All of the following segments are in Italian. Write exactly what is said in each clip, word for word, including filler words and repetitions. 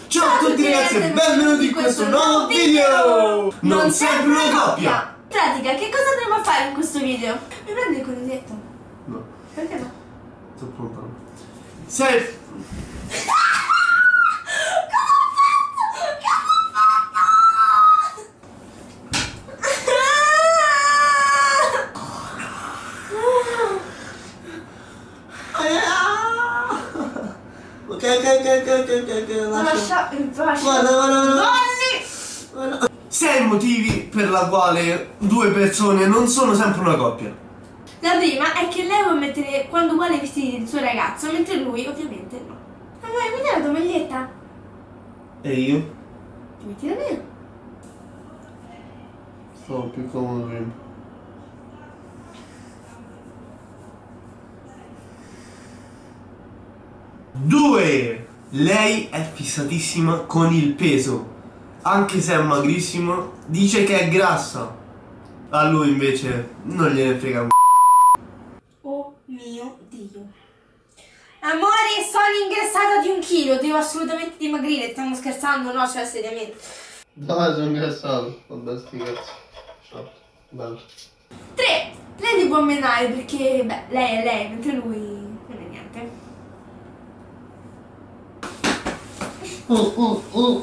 Ciao a tutti ragazzi e benvenuti in questo nuovo video! Non sempre una coppia! In pratica, che cosa andremo a fare in questo video? Mi prendi il coniglietto? No. Perché no? Sto lontano. Sei... Ok, ok, ok, ok, ok, ok, lascia il bacio. Guarda, guarda, guarda. Guardi! Sei motivi per la quale due persone non sono sempre una coppia. La prima è che lei vuole mettere quando vuole i vestiti del suo ragazzo, mentre lui ovviamente no. Amore, mi dai la tua maglietta? E io? Ti metti da me? Stavo più comodo prima. Due. Lei è fissatissima con il peso. Anche se è magrissimo, dice che è grassa. A lui invece non gliene frega un c***o. Oh mio Dio. Amore, sono ingrassata di un chilo, devo assolutamente dimagrire. Stiamo scherzando, no? Cioè, seriamente. Dai, sono ingrassato. Vabbè, sti cazzi. Ciao. Bello. tre. Lei ti può menare perché, beh, lei è lei, mentre lui non è niente. Uh, uh, uh.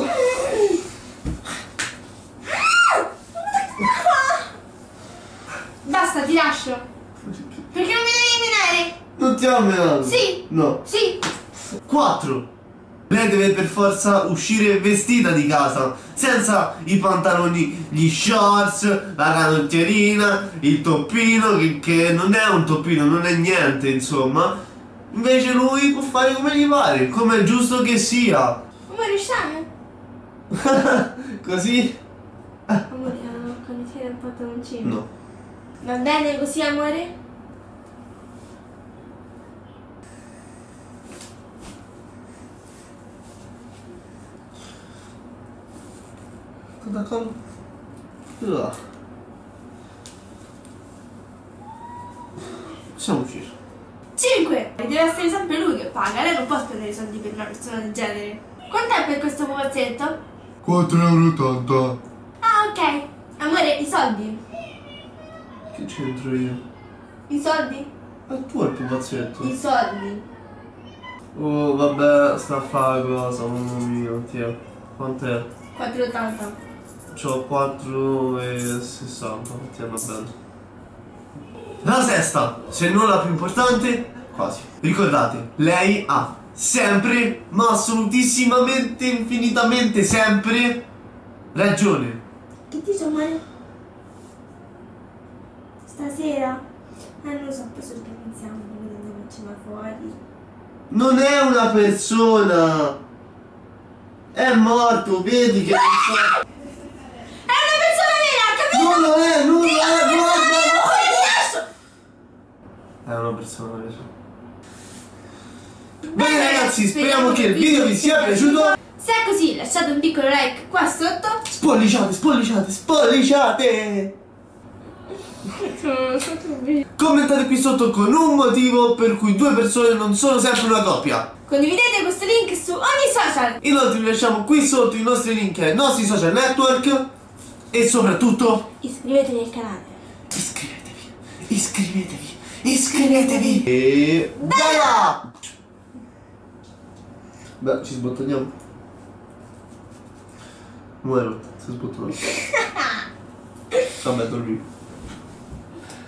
Basta, ti lascio. Perché non mi devi menare? Non ti ho menato? Sì. No. Sì. quattro. Lei deve per forza uscire vestita di casa, senza i pantaloni, gli shorts, la canottierina, il toppino, che, che non è un toppino, non è niente, insomma. Invece lui può fare come gli pare, come è giusto che sia. Amore, riusciamo? Così? Amore, la canottiera e il pantaloncino. No. Va bene così, amore? Cosa cosa? Cosa? Possiamo uscire. cinque. Deve essere sempre lui che paga, lei non può spendere i soldi per una persona del genere. Quant'è per questo pupazzetto? quattro euro e ottanta. Ah, ok. Amore, i soldi? Che c'entro io? I soldi? È tuo il pupazzetto. I soldi. Oh vabbè, sta a fare cosa, mamma mia, tiè. Quant'è? quattro e ottanta. C'ho quattro e sessanta, ti hanno bene. La sesta, se non la più importante, quasi. Ricordate, lei ha sempre, ma assolutissimamente, infinitamente sempre, ragione. Che dici, amore? Stasera? Eh, non lo so, poi ci organizziamo, quindi andiamo a cena fuori. Non è una persona. È morto, vedi che non so. È una persona vera, capito? Non lo è, non lo Dio, è, guarda, guarda! è una persona vera. Bene ragazzi, speriamo che il video vi sia piaciuto. Se è così, lasciate un piccolo like qua sotto. Spolliciate, spolliciate, spolliciate. Commentate qui sotto con un motivo per cui due persone non sono sempre una coppia. Condividete questo link su ogni social. Inoltre vi lasciamo qui sotto i nostri link ai nostri social network. E soprattutto Iscrivetevi al canale. iscrivetevi, iscrivetevi, iscrivetevi. E via! Beh, ci sbottoniamo. Muero, si sbottona. Vabbè, dormi.